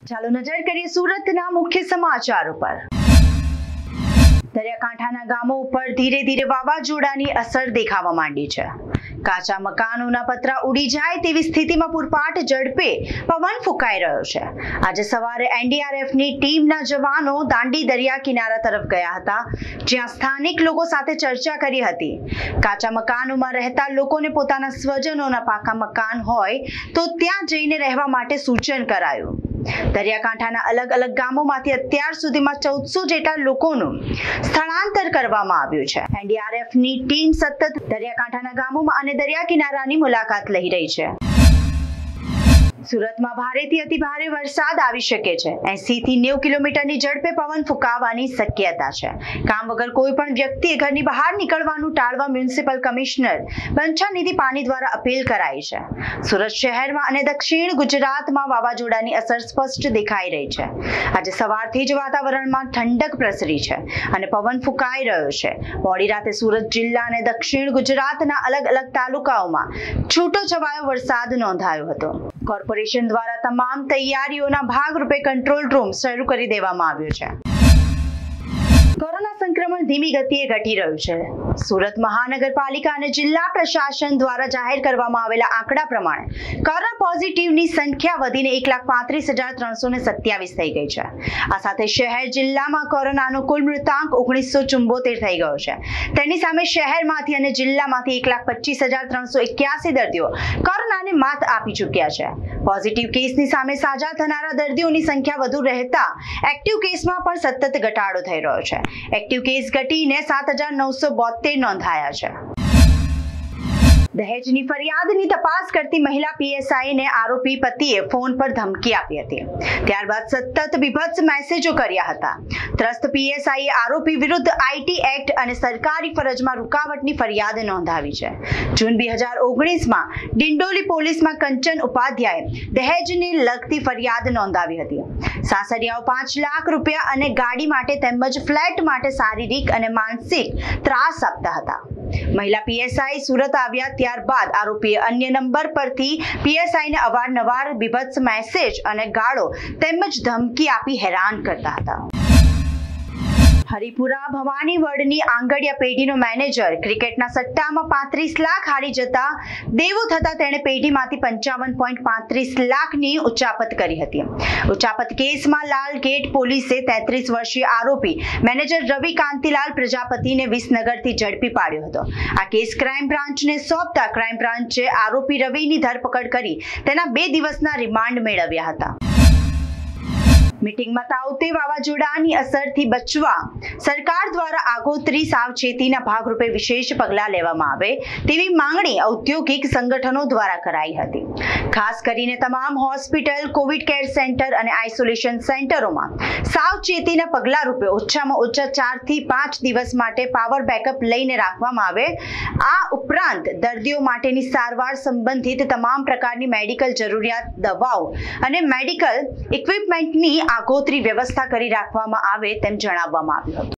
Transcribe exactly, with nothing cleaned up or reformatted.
ચાલો નજર કરીએ સુરતના મુખ્ય સમાચારો પર। દરિયાકાંઠાના ગામો ઉપર ધીરે ધીરે વાવાઝોડાની અસર દેખાવા માંડી છે। કાચા મકાનોના પતરા ઉડી જાય તેવી સ્થિતિમાં પૂરપાટ ઝડપે પવન ફૂંકાઈ રહ્યો છે। આજે સવારે એનડીઆરએફની ટીમના જવાનો દાંડી દરિયા કિનારા તરફ ગયા હતા, જ્યાં સ્થાનિક લોકો સાથે ચર્ચા કરી હતી। કાચા મકાનોમાં રહેતા લોકોને પોતાના સ્વજનોના પાકા મકાન હોય તો ત્યાં જઈને રહેવા માટે સૂચન કરાયું। દરિયાકાંઠાના અલગ અલગ ગામોમાંથી અત્યાર સુધીમાં ચૌદસો જેટલા લોકોનું સ્થળાંતર કરવામાં આવ્યું છે। એનડીઆરએફની ટીમ સતત દરિયાકાંઠાના ગામોમાં અને દરિયા કિનારાની મુલાકાત લઈ રહી છે। સુરતમાં ભારેથી અતિ ભારે વરસાદ આવી શકે છે। એંસી થી નેવું કિલોમીટરની ઝડપે પવન ફૂંકાવાની શક્યતા છે। કામ વગર કોઈ પણ વ્યક્તિએ ઘરની બહાર નીકળવાનું ટાળવા મ્યુનિસિપલ કમિશનર બંછાનિધિ પાણી દ્વારા અપીલ કરાઈ છે। સુરત શહેરમાં અને દક્ષિણ ગુજરાતમાં વાવાઝોડાની અસર સ્પષ્ટ દેખાઈ રહી છે। આજે સવારથી જ વાતાવરણમાં ઠંડક પ્રસરી છે અને પવન ફૂંકાઈ રહ્યો છે। મોડી રાતે સુરત જિલ્લા અને દક્ષિણ ગુજરાતના અલગ અલગ તાલુકાઓમાં છૂટો છવાયો વરસાદ નોંધાયો હતો। કોર્પોરેશન દ્વારા તમામ તૈયારીઓના ભાગરૂપે કંટ્રોલ રૂમ શરૂ કરી દેવામાં આવ્યો છે। કોરોના સંક્રમણ ધીમી ગતિએ ઘટી રહ્યું છે। સુરત મહાનગરપાલિકા અને જિલ્લા પ્રશાસન દ્વારા જાહેર કરવામાં આવેલા આંકડા પ્રમાણે કોરોના પોઝિટિવની સંખ્યા વધીને એક લાખ પાંત્રીસ હજાર ત્રણસો ને સત્યાવીસ થઈ ગઈ છે। આ સાથે શહેર જિલ્લામાં કોરોનાનો કુલ મૃતાંક ઓગણીસો ચુંબોતેર થઈ ગયો છે। તેની સામે શહેરમાંથી અને જિલ્લામાંથી એક લાખ પચીસ હજાર ત્રણસો એક્યાસી દર્દીઓ કોરોનાને માત આપી ચૂક્યા છે। પોઝિટિવ કેસની સામે સાજા થનારા દર્દીઓની સંખ્યા વધુ રહેતા એક્ટિવ કેસમાં પણ સતત ઘટાડો થઈ રહ્યો છે। એક્ટિવ કેસ ઘટીને સાત હજાર નવસો બોતેર નોંધાયા છે। દહેજની ફરિયાદની તપાસ કરતી મહિલા પીએસઆઈને આરોપી પતિએ ફોન પર ધમકી આપી હતી। ત્યારબાદ સતત બીભત્સ મેસેજો કર્યા હતા। ત્રસ્ત પીએસઆઈએ આરોપી વિરુદ્ધ આઈટી એક્ટ અને સરકારી ફરજમાં રૂકાવટની ફરિયાદ નોંધાવી છે। જૂન બે હજાર ઓગણીસમાં ડિંડોલી પોલીસમાં કંચન ઉપાધ્યાયે દહેજને લગતી ફરિયાદ નોંધાવી હતી। સાસરિયાઓ પાંચ લાખ રૂપિયા અને ગાડી માટે તેમજ ફ્લેટ માટે શારીરિક અને માનસિક ત્રાસ આપતા હતા। મહિલા પીએસઆઈ સુરત આવ્યા ત્યારબાદ આરોપીએ અન્ય નંબર પરથી પીએસઆઈને અવારનવાર બીભત્સ મેસેજ અને ગાળો તેમજ ધમકી આપી હેરાન કરતા હતા। હરિપુરા ભવાની વડની આંગડિયા પેઢીનો મેનેજર ક્રિકેટના સટ્ટામાં પાંત્રીસ લાખ હારી જતા દેવું થતા તેણે પેઢીમાંથી પંચાવન પોઈન્ટ પાંત્રીસ લાખની ઉચાપત કરી હતી। ઉચાપત કેસમાં લાલગેટ પોલીસે તેત્રીસ વર્ષીય આરોપી મેનેજર રવિ કાંતિલાલ પ્રજાપતિને વિસનગરથી ઝડપી પાડ્યો હતો। આ કેસ ક્રાઇમ બ્રાન્ચને સોંપતા ક્રાઇમ બ્રાન્ચે આરોપી રવિની ધરપકડ કરી તેના બે દિવસના રિમાન્ડ મેળવ્યા હતા। મીટિંગમાં તાઉતે વાવાઝોડાની અસરથી બચવા સરકાર દ્વારા આગોતરી સાવચેતીના ભાગરૂપે વિશેષ પગલાં લેવામાં આવે તેવી માંગણી ઔદ્યોગિક સંગઠનો દ્વારા કરાઈ હતી। ખાસ કરીને તમામ હોસ્પિટલ, કોવિડ કેર સેન્ટર અને આઇસોલેશન સેન્ટરોમાં સાવચેતીના પગલાં રૂપે ઓછામાં ઓછા ચાર થી પાંચ દિવસ માટે પાવર બેકઅપ લઈને રાખવામાં આવે। આ ઉપરાંત દર્દીઓ માટેની સારવાર સંબંધિત તમામ પ્રકારની મેડિકલ જરૂરિયાત દવાઓ અને મેડિકલ ઇક્વિપમેન્ટની આગોતરી વ્યવસ્થા કરી રાખવામાં આવે તેમ જણાવવામાં આવ્યું હતું।